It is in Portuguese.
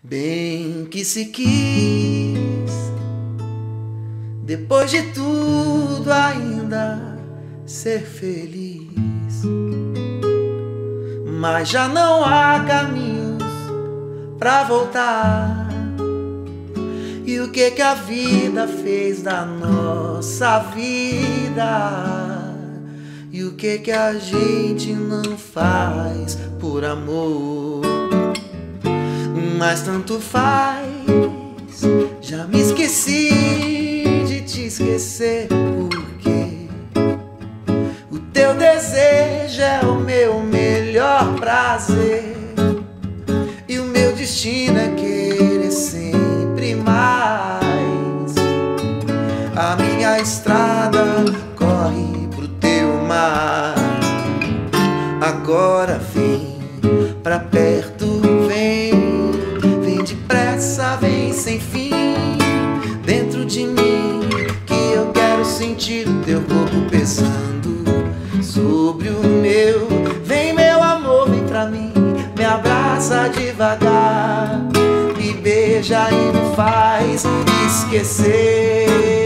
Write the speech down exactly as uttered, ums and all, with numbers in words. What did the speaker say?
Bem que se quis, depois de tudo ainda ser feliz, mas já não há caminhos pra voltar. E o que que a vida fez da nossa vida? E o que que a gente não faz por amor? Mas tanto faz, já me esqueci de te esquecer, porque o teu desejo é o meu melhor prazer, e o meu destino é querer sempre mais. A minha estrada corre pro teu mar. Agora vem pra perto, vem, vem depressa, vem sem fim dentro de mim, que eu quero sentir o teu corpo pesando sobre o meu. Vem, meu amor, vem pra mim, me abraça devagar, me beija e me faz esquecer.